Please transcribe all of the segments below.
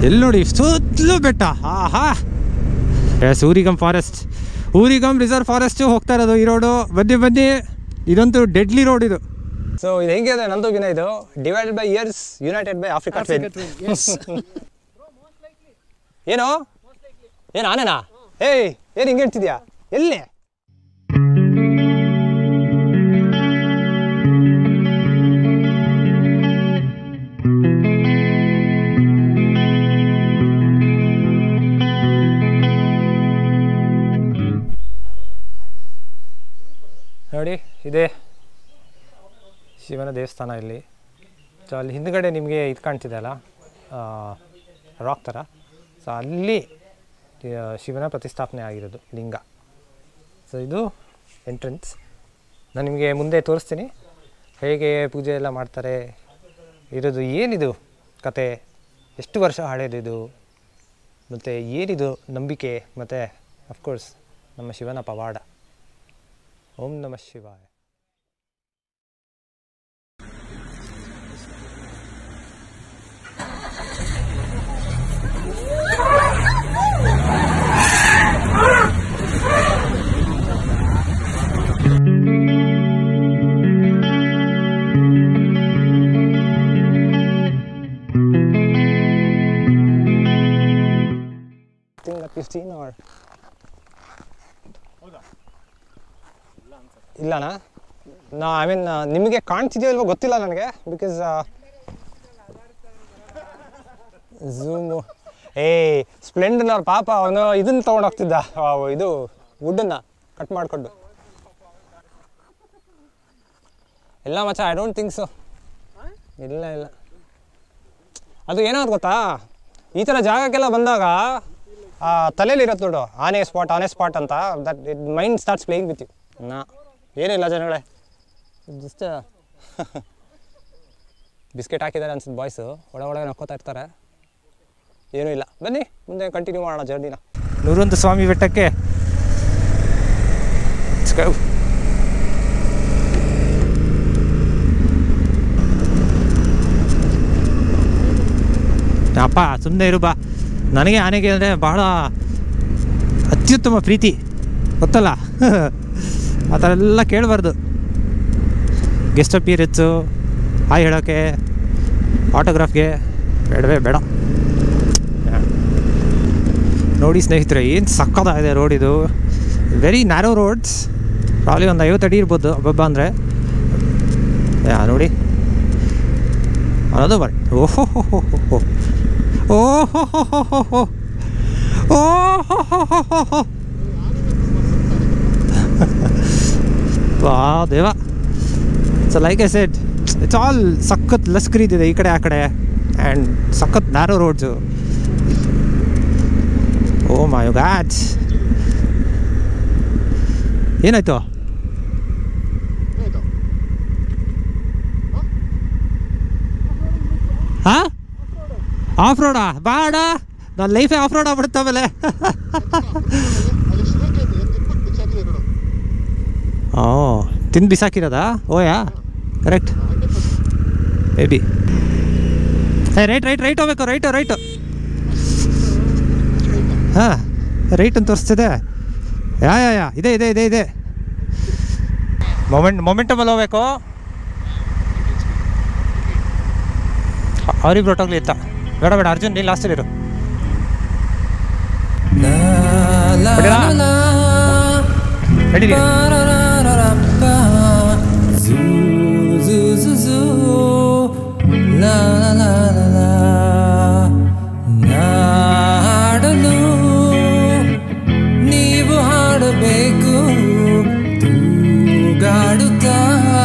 ಎಲ್ಲಿ ನೋಡಿ ಸುತ್ತಲೂ ಬೆಟ್ಟ. ಆಹಾ yes, Urigam forest, Urigam reserve forest ಹೋಗ್ತಾ ಇರೋದು ಈ ರೋಡು. ಬನ್ನಿ, ಇದಂತೂ ಡೆಡ್ಲಿ ರೋಡ್ ಇದು. ಸೊ ಇದು ಹೆಂಗೆ ಇದೆ ನಂದು ವಿನ, ಇದು divided by years, united by Africa Twain. ಏನು ಆನೆನಾ? ಏಯ್ ಏನು ಹಿಂಗೆ ಹೇಳ್ತಿದ್ಯಾ? ಎಲ್ಲಿ? ನೋಡಿ ಇದೆ ಶಿವನ ದೇವಸ್ಥಾನ ಇಲ್ಲಿ. ಸೊ ಅಲ್ಲಿ ಹಿಂದ್ಗಡೆ ನಿಮಗೆ ಇದು ಕಾಣ್ತಿದೆ ಅಲ್ಲ, ರಾಕ್ ಥರ. ಸೊ ಅಲ್ಲಿ ಶಿವನ ಪ್ರತಿಷ್ಠಾಪನೆ ಆಗಿರೋದು ಲಿಂಗ. ಸೊ ಇದು ಎಂಟ್ರೆನ್ಸ್. ನಾನು ನಿಮಗೆ ಮುಂದೆ ತೋರಿಸ್ತೀನಿ ಹೇಗೆ ಪೂಜೆ ಎಲ್ಲ ಮಾಡ್ತಾರೆ ಇರೋದು, ಏನಿದು ಕತೆ, ಎಷ್ಟು ವರ್ಷ ಹಳೇದಿದು, ಮತ್ತು ಏನಿದು ನಂಬಿಕೆ, ಮತ್ತು ಅಫ್ಕೋರ್ಸ್ ನಮ್ಮ ಶಿವನ ಪವಾಡ. ಓಂ ನಮಃ ಶಿವಾಯ. ಇಲ್ಲನಾ? ಐ ಮೀನ್ ನಿಮಗೆ ಕಾಣ್ತಿದೆಯೋ ಇಲ್ವೋ ಗೊತ್ತಿಲ್ಲ ನನಗೆ, ಬಿಕಾಸ್ ಝೂಮು. ಸ್ಪ್ಲೆಂಡರ್ನವ್ರ ಪಾಪ ಅವನು ಇದನ್ನು ತೊಗೊಂಡೋಗ್ತಿದ್ದ, ಇದು ವುಡ್ಡನ್ನು ಕಟ್ ಮಾಡಿಕೊಂಡು. ಇಲ್ಲ ಮಚ್ಚ, ಐ ಡೋಂಟ್ ಥಿಂಕ್ ಸೊ. ಇಲ್ಲ ಅದು ಏನಾದ್ರು ಗೊತ್ತಾ, ಈ ಥರ ಜಾಗಕ್ಕೆಲ್ಲ ಬಂದಾಗ ತಲೆಯಲ್ಲಿರತ್ತೆ ನೋಡು, ಆನೆ ಸ್ಪಾಟ್ ಅಂತ. That it mind starts playing with you. ಏನಿಲ್ಲ ಜನಗಳೇ, ಜಸ್ಟ್ ಬಿಸ್ಕೆಟ್ ಹಾಕಿದ್ದಾರೆ ಅನ್ಸುತ್ತೆ ಬಾಯ್ಸು, ಒಳಗೆ ನಕ್ಕೋತಾ ಇರ್ತಾರೆ. ಏನೂ ಇಲ್ಲ. ಬನ್ನಿ ಮುಂದೆ ಕಂಟಿನ್ಯೂ ಮಾಡೋಣ ಜರ್ನಿನ. ನೂರೊಂದು ಸ್ವಾಮಿ ಬೆಟ್ಟಕ್ಕೆ ಅಪ್ಪ ಸುಮ್ಮನೆ ಇರು ಬಾ. ನನಗೆ ಆನೆಗೆ ಅಂದರೆ ಬಹಳ ಅತ್ಯುತ್ತಮ ಪ್ರೀತಿ, ಗೊತ್ತಲ್ಲ. ಆ ಥರ ಎಲ್ಲ ಕೇಳಬಾರ್ದು. ಗೆಸ್ಟ್ ಅಪಿಯರೆನ್ಸು, ಹಾಯ್ ಹೇಳೋಕ್ಕೆ, ಆಟೋಗ್ರಾಫ್ಗೆ ಬೇಡ. ನೋಡಿ ಸ್ನೇಹಿತರೆ, ಏನು ಸಕ್ಕತ್ತಾಗಿದೆ ರೋಡ್ ಇದು. ವೆರಿ ನ್ಯಾರೋ ರೋಡ್ಸ್, ಪ್ರಾಬ್ಲಿ ಒಂದು 50 ಅಡಿ ಇರ್ಬೋದು ಹಬ್ಬ ಅಂದರೆ. ನೋಡಿ ಅನ್ನೋದು ಬರ್. ಓಹೋ ವಾ ದೇವ. So like I said, it's all ಸಖತ್ ಲಸ್ಕರಿ ಇದೆ ಈ ಕಡೆ ಆ ಕಡೆ, ಆ್ಯಂಡ್ ಸಖತ್ narrow roads. Oh my god, ಏನಾಯ್ತು? ಹಾಂ, ಆಫ್ ರೋಡಾ? ಬೇಡ, ನನ್ನ ಲೈಫೇ ಆಫ್ ರೋಡ್ ಆಗ್ಬಿಡುತ್ತೆ ಆಮೇಲೆ. ಓ, ತಿಂದು ಬಿಸಾಕಿರೋದಾ? ಓಯಾ, ಕರೆಕ್ಟ್ ಮೇ ಬಿ. ರೈಟ್ ಹೋಗ್ಬೇಕು. ರೈಟು ಹಾಂ, ರೈಟ್ ಅಂತ ತೋರಿಸ್ತಿದೆ. ಯಾ ಇದೆ ಮೊಮೆಂಟಮಲ್ಲಿ ಹೋಗ್ಬೇಕು. ಅವ್ರಿಗೆ ಹೊಟ್ಟೋಗ್ಲಿ ಇತ್ತ. ಬೇಡ ಅರ್ಜುನ್, ನೀನು ಲಾಸ್ಟಲ್ಲಿರು. ರೆಡಿ? ನಾಡಲು ನೀವು ಹಾಡಬೇಕು, ತೂಗಾಡುತ್ತಾ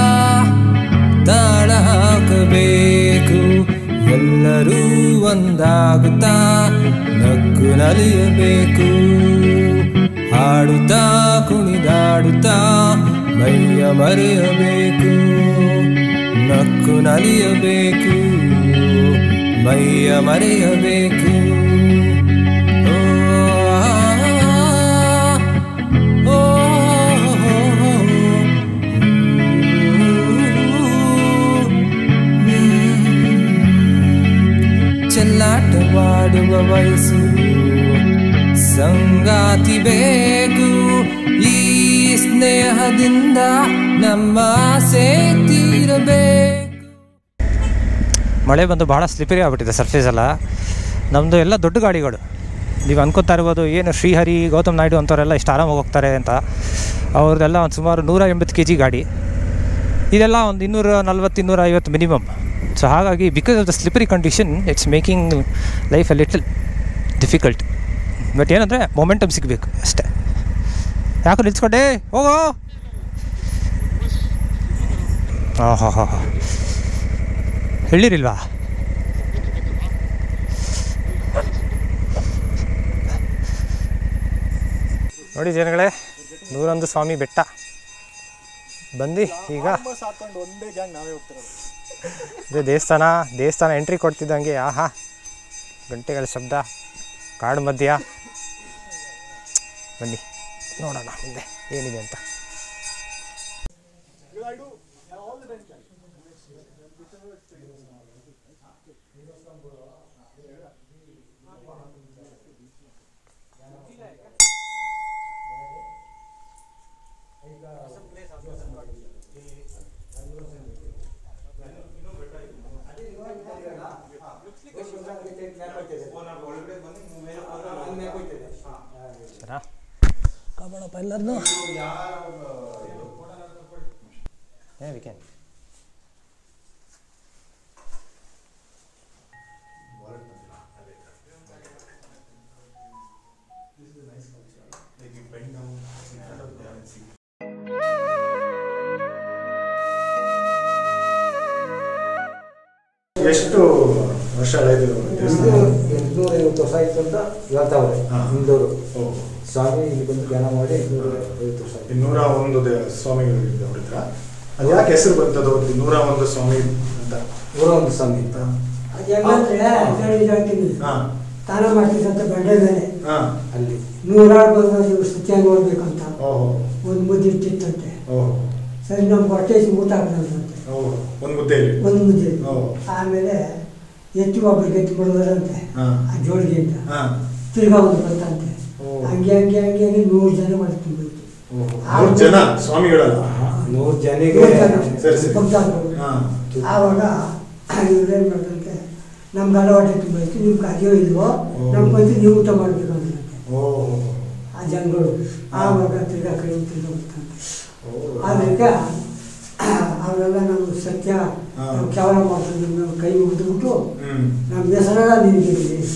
ತಾಳ ಹಾಕಬೇಕು. ಎಲ್ಲರೂ ಒಂದಾಗುತ್ತಾ ನಕ್ಕು ನಲಿಯಬೇಕು, ಹಾಡುತ್ತಾ ಕುಣಿದಾಡುತ್ತಾ ಮೈಯ ಮರೆಯಬೇಕು. ನಕ್ಕು ನಲಿಯಬೇಕು, ಮೈಯ ಮರೆಯಬೇಕು. ಚೆಲ್ಲಾಟ ಮಾಡುವ ವಯಸ್ಸು ಸಂಗಾತಿ ಬೇಕು ಈ ಸ್ನೇಹದಿಂದ ನಮ್ಮ ಆಸೆ ತೀರಬೇಕು. ಮಳೆ ಬಂದು ಭಾಳ ಸ್ಲಿಪರಿ ಆಗಿಬಿಟ್ಟಿದೆ ಸರ್ಫೇಸ್ ಎಲ್ಲ. ನಮ್ಮದು ಎಲ್ಲ ದೊಡ್ಡ ಗಾಡಿಗಳು. ನೀವು ಅನ್ಕೋತಾ ಇರ್ಬೋದು ಏನು ಶ್ರೀಹರಿ ಗೌತಮ್ ನಾಯ್ಡು ಅಂಥವರೆಲ್ಲ ಇಷ್ಟು ಆರಾಮಾಗಿ ಹೋಗ್ತಾರೆ ಅಂತ. ಅವ್ರದ್ದೆಲ್ಲ ಒಂದು ಸುಮಾರು 180 kg ಗಾಡಿ, ಇದೆಲ್ಲ ಒಂದು 240-250 ಮಿನಿಮಮ್. ಸೊ ಹಾಗಾಗಿ because of the slippery condition it's making life a little difficult. But ಏನಂದರೆ ಮೊಮೆಂಟಮ್ ಸಿಗಬೇಕು ಅಷ್ಟೇ. ಯಾಕೆ ನಿಲ್ಸ್ಕೊಂಡೆ ಹೋಗೋ. ಹಾಂ ಹಾಂ ಹಾಂ ಹೇಳಿರಿಲ್ವಾ? ನೋಡಿ ಜನಗಳೇ, 101 ಸ್ವಾಮಿ ಬೆಟ್ಟ ಬಂದು ಈಗ ಇದೇ ದೇವಸ್ಥಾನ ಎಂಟ್ರಿ ಕೊಡ್ತಿದ್ದಂಗೆ ಆಹಾ ಗಂಟೆಗಳ ಶಬ್ದ, ಕಾಡು ಮಧ್ಯ. ಬನ್ನಿ ನೋಡೋಣ ಮುಂದೆ ಏನಿದೆ ಅಂತ. ಕಾಪಾಡಪ್ಪ ಎಲ್ಲರನ್ನು. ವೀಕೆಂಡ್ ಎಷ್ಟು ವರ್ಷ ಆಯ್ತು? 250 ವರ್ಷ ಆಯ್ತು ಅಂತ ಹೇಳ್ತಾವ್ರೆ ಹಿಂದೂರು. ಸ್ವಾಮಿ ಇಲ್ಲಿ ಬಂದು ಧ್ಯಾನ ಮಾಡಿ 250 ವರ್ಷ ಆಯ್ತು. 201 ಸ್ವಾಮಿಗಳು ಅವ್ರ ಹತ್ರ. ಅದು ಯಾಕೆ ಹೆಸರು ಬಂತದ್ದು 201 ಸ್ವಾಮಿ ಅಂತ? 201 ಸ್ವಾಮಿ ಅಂತ ಸ್ನಾನ ಮಾಡ್ತಿದ್ದಂತ ಬಂಡೆ ಮೇಲೆ ಅಲ್ಲಿ 106 ಬಂದ ನೀವು ಸತ್ಯ ನೋಡ್ಬೇಕಂತ ಒಂದು ಮುದ್ದೆ ಇಟ್ಟಿತ್ತಂತೆ. ಸರಿ ನಮ್ಗೆ ಹೊಟ್ಟೆ ಊಟ ಹಾಕಿದಂತೆ ಒಂದು ಮುದ್ದೆ. ಆಮೇಲೆ ಎತ್ತು ಒಬ್ಬರಿಗೆ ಎತ್ತು ಬಿಡೋದಂತೆ ಆ ಜೋಳಿಗೆ ಅಂತ ತಿರ್ಗಾ ಒಂದು ಬಂತಂತೆ. ಹಂಗೆ 100 ಜನ ಮಾಡ್ಕೊಂಡು ಸ್ವಾಮಿಗಳಲ್ಲ 100 ಜನಿಗೆ ಆವಾಗ ಇವ್ರೇನ್ ಮಾಡ್ದಂತೆ, ನಮ್ಗೆ ಹೊಟ್ಟೆ ತುಂಬೈತಿ, ನಿಮ್ಗೆ ಅದೇವೋ ಇಲ್ವೋ ನಮ್ಗೆ ಬಂದು ನೀವು ಊಟ ಮಾಡ್ಬೇಕು ಅಂದ್ರಂತೆ ಆ ಜನಗಳು. ಆವಾಗ ತಿರ್ಗಾ ಕೈ ತಿರ್ಗಾ ಬರ್ತಂತೆ. ಅದಕ್ಕೆ ಅವೆಲ್ಲ ನಾವು ಸತ್ಯ ನಾವು ಕೇವಲ ಮಾಡ್ತೀವಿ, ನಾವು ಕೈ ಮುಗಿದ್ಬಿಟ್ಟು ನಮ್ಮ ಹೆಸರೆಲ್ಲ ನಿನಗೆ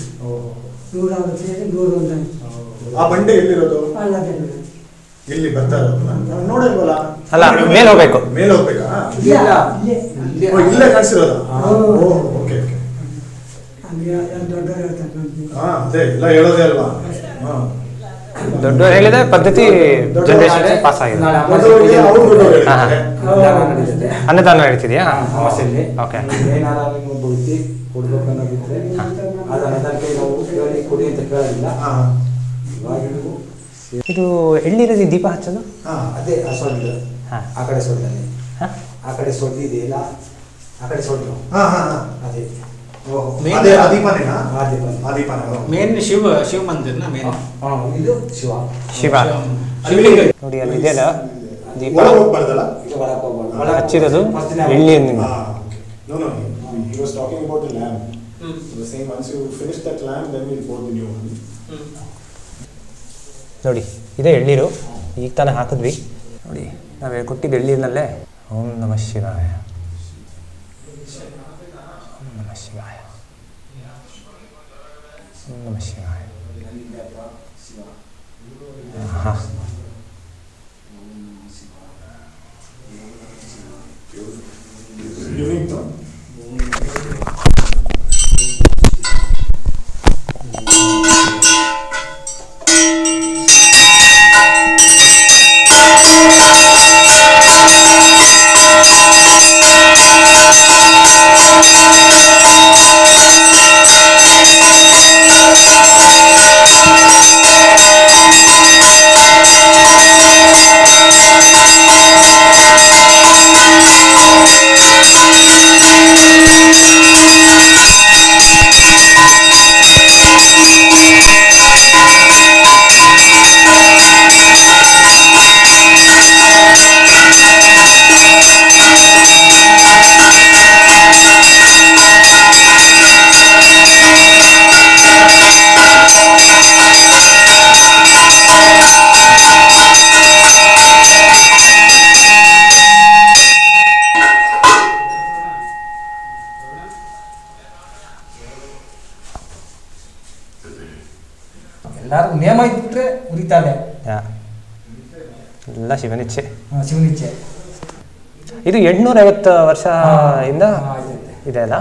101 ಆ ಬಂಡೆ ಎಲ್ಲಿರೋದು? ಅಲ್ಲ ಇಲ್ಲಿ ಬರ್ತಾ ನೋಡಲ್ವಲ್ಲ? ಅಲ್ಲ ಮೇಲೆ ಹೋಗ್ಬೇಕು. ಮೇಲೆ ಹೋಗ್ಬೇಕಾ? ಇಲ್ಲೇ ಕಾಣಿಸಿರೋದ? Okay okay. ದೊಡ್ಡವರು ಹೇಳ್ತಾರೆ ಅದೇ ಎಲ್ಲ ಹೇಳೋದೇ ಅಲ್ವಾ? ದೊಡ್ಡವರು ಹೇಳಿದೆ ಪದ್ಧತಿ ಜನರೇಷನ್ ಪಾಸ್ ಆಗಿದೆ. ಅನ್ನದಾನ ನಡೀತಿದೆಯಾ? ಓಕೆ. ಏನಾದ್ರು ನೀವು ಬುದ್ಧಿ ಕೊಡ್ಬೇಕನ್ನೋದಿದ್ರೆ ಅದು ಅನ್ನದಾನಕ್ಕೆ ನಾವು ಕೇಳಿ ಕೊಡಿ ಅಂತ ಕೇಳೋದಿಲ್ಲ. ಇವಾಗ ಇದು ಎಳ್ಳಿರೋದು ದೀಪ ಹಚ್ಚೋದು ಅದೇ ಆ ಸೊಳ್ಳು ಆ ಕಡೆ ಸೊಳ್ಳಿ ಆ ಕಡೆ ಸೊಳ್ಳಿ ಇದೆಯಲ್ಲ ಆ ಕಡೆ ಸೊಳ್ಳು ಅದೇ ಮೇನ್ ಶಿವ ಮಂದಿರ ಮೇನ್ ಇದು ಶಿವ ನೋಡಿ ಅಲ್ಲಿ ಇದೆಯಲ್ಲ ದೀಪ ಹಚ್ಚಿರೋದು ಎಳ್ಳಿನಿಂದ. ನೋಡಿ ಇದೇ ಎಳ್ನೀರು, ಈಗ ತಾನೇ ಹಾಕಿದ್ವಿ ನೋಡಿ. ನಾವು ಕೊಟ್ಟಿದ್ದು ಎಳ್ನೀರಿನಲ್ಲೇ ಓಂ ನಮಃ ಶಿವಾಯ, ಓಂ ನಮಃ ಶಿವಾಯ, ಓಂ ನಮಃ ಶಿವಾಯ. ಹಾಂ ಎಲ್ಲರೂ ನೇಮ ಇದ್ಬಿಟ್ರೆ ಉರಿತಾನೆ. ಎಲ್ಲ ಶಿವನಿಚ್ಛೆ. ಶಿವನಿಚ್ಛೆ. ಇದು 850 ವರ್ಷ ಇಂದ ಇದೆ ಅಲ್ಲ.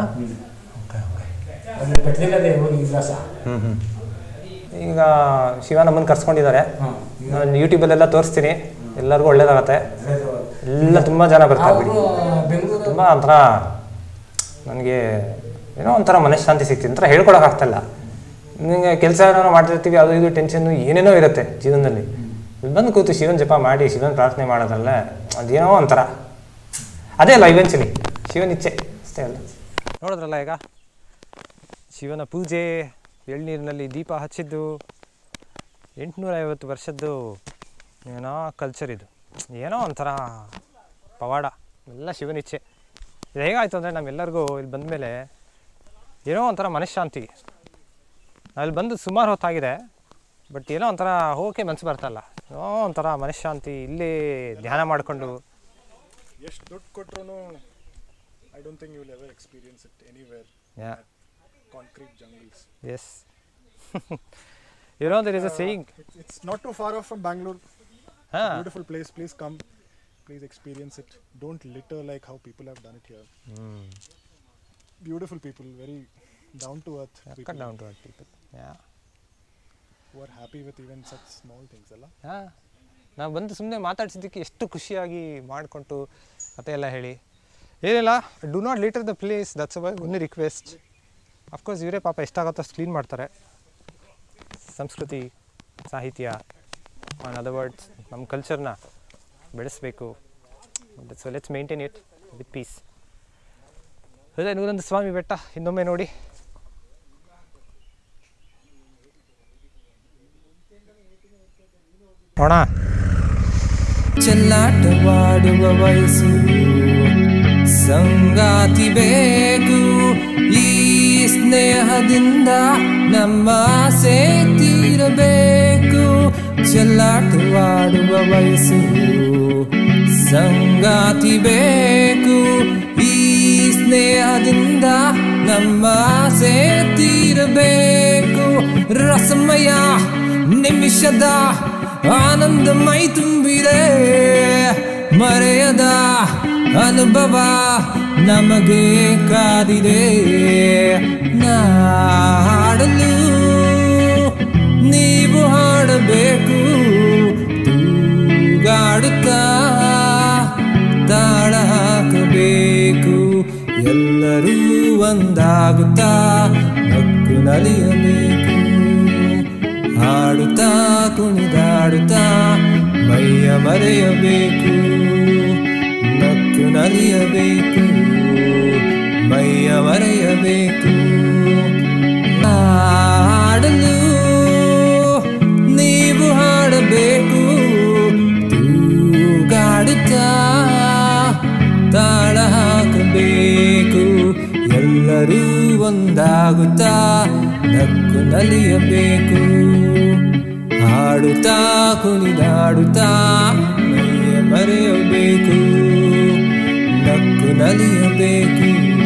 ಈಗ ಶಿವ ನಮ್ಮನ್ನು ಕರ್ಸ್ಕೊಂಡಿದ್ದಾರೆ. ನಾನು ಯೂಟ್ಯೂಬಲ್ಲೆಲ್ಲ ತೋರಿಸ್ತೀನಿ, ಎಲ್ಲರಿಗೂ ಒಳ್ಳೇದಾಗತ್ತೆ. ಎಲ್ಲ ತುಂಬ ಜನ ಬರ್ತಾರೆ. ತುಂಬ ಒಂಥರ ನನಗೆ ಏನೋ ಒಂಥರ ಮನಃಶಾಂತಿ ಸಿಗ್ತೀನಿ. ಒಂಥರ ಹೇಳ್ಕೊಳಕ್ಕಾಗ್ತಾಯಿಲ್ಲ. ನಿಮಗೆ ಕೆಲಸ ಏನೋ ಮಾಡ್ತಿರ್ತೀವಿ, ಅದು ಇದು ಟೆನ್ಷನ್ನು ಏನೇನೋ ಇರುತ್ತೆ ಜೀವನದಲ್ಲಿ. ಇಲ್ಲಿ ಬಂದು ಕೂತು ಶಿವನ ಜಪ ಮಾಡಿ ಶಿವನ ಪ್ರಾರ್ಥನೆ ಮಾಡೋದ್ರಲ್ಲೇ ಅದೇನೋ ಒಂಥರ ಅದೇ ಅಲ್ಲ ಇವೆನ್ಚುಲಿ ಶಿವನ ಇಚ್ಛೆ ಅಷ್ಟೇ ಅಲ್ಲ. ನೋಡಿದ್ರಲ್ಲ ಈಗ ಶಿವನ ಪೂಜೆ, ಎಳ್ನೀರಿನಲ್ಲಿ ದೀಪ ಹಚ್ಚಿದ್ದು, 850 ವರ್ಷದ್ದು ಏನೋ ಕಲ್ಚರ್ ಇದು. ಏನೋ ಒಂಥರ ಪವಾಡ, ಎಲ್ಲ ಶಿವನಿಚ್ಛೆ. ಇದು ಹೇಗಾಯಿತು ಅಂದರೆ ನಮ್ಮೆಲ್ಲರಿಗೂ ಇಲ್ಲಿ ಬಂದ ಮೇಲೆ ಏನೋ ಒಂಥರ ಮನಃಶಾಂತಿ. ಅಲ್ಲಿ ಬಂದು ಸುಮಾರು ಹೊತ್ತಾಗಿದೆ, ಬಟ್ ಏನೋ ಒಂಥರ ಹೋಗೋಕ್ಕೆ ಮನಸ್ಸು ಬರ್ತಲ್ಲ. ಏನೋ ಒಂಥರ ಮನಃಶಾಂತಿ. ಇಲ್ಲಿ ಧ್ಯಾನ ಮಾಡಿಕೊಂಡು ಎಷ್ಟು ದುಡ್ಡು ಕೊಟ್ಟರು I don't think you will ever experience it anywhere. Concrete jungles. Yes. You know there is a saying. It's not too far off from Bangalore. Beautiful place. Please come. Please experience it. Don't litter like how people have done it here. Beautiful people, very down to earth people. Down to earth people. Yeah. Who are happy with even such small things, ಅಲ್ಲ? ನಾವು ಬಂದು ಸುಮ್ಮನೆ ಮಾತಾಡ್ಸಿದ್ದಕ್ಕೆ ಎಷ್ಟು ಖುಷಿಯಾಗಿ ಮಾಡಿಕೊಂಡು ಕತೆ ಎಲ್ಲ ಹೇಳಿ ಏನಿಲ್ಲ. Do not litter the place, that's our only request. Of course ಇವರೇ ಪಾಪ ಎಷ್ಟಾಗುತ್ತೋ ಅಷ್ಟು ಕ್ಲೀನ್ ಮಾಡ್ತಾರೆ. ಸಂಸ್ಕೃತಿ, ಸಾಹಿತ್ಯ, ಆನ್ ಅದರ್ ವರ್ಡ್ಸ್ ನಮ್ಮ ಕಲ್ಚರ್ನ ಬೆಳೆಸಬೇಕು. So let's maintain it with peace. ಅದೇ ನೂರೊಂದು ಸ್ವಾಮಿ ಬೆಟ್ಟ ಇನ್ನೊಮ್ಮೆ ನೋಡಿ. ನೋಡ ಚೆಲ್ಲಾಟವಾಡುವ ವಯಸ್ಸು, ಸಂಗಾತಿ ಬೇಕು. ಈ ಸ್ನೇಹದಿಂದ ನಮ್ಮ ಆಸೆ ತೀರಬೇಕು. ಚೆಲ್ಲಾಟವಾಡುವ ವಯಸ್ಸು, ಸಂಗಾತಿ ಬೇಕು. ಈ ಸ್ನೇಹದಿಂದ ನಮ್ಮ ಆಸೆ ತೀರಬೇಕು. ರಸಮಯ ನಿಮಿಷದ ಆನಂದ ಮೈ ತುಂಬಿದೆ, ಮರೆಯದ ಅನುಭವ ನಮಗೆ ಕಾದಿದೆ. ಹಾಡಲು ನೀವು ಹಾಡಬೇಕು, ತೂಗಾಡುತ್ತಾ ತಾಳ ಹಾಕಬೇಕು. ಎಲ್ಲರೂ ಒಂದಾಗುತ್ತಾ ನಕ್ಕು ನಲಿಯಬೇಕು. ಹಾಡುತ್ತಾ ಕುಣಿದಾಡುತ್ತಾ ಮೈಯ ಮರೆಯಬೇಕು. ನಕ್ಕು ನಲಿಯಬೇಕು, ಮೈಯ ಮರೆಯಬೇಕು. ಹಾಡಲು ನೀವು ಹಾಡಬೇಕು, ತೂಗಾಡುತ್ತಾ ತಾಳ ಹಾಕಬೇಕು. ಎಲ್ಲರೂ ಒಂದಾಗುತ್ತಾ ನಕ್ಕು ನಲಿಯಬೇಕು. ಹಾಡುತ್ತಾ ಕುಣಿದಾಡುತ್ತಾ ಮೈಯ ಮರೆಯಬೇಕು. ನಕ್ಕು ನಲಿಯಬೇಕು.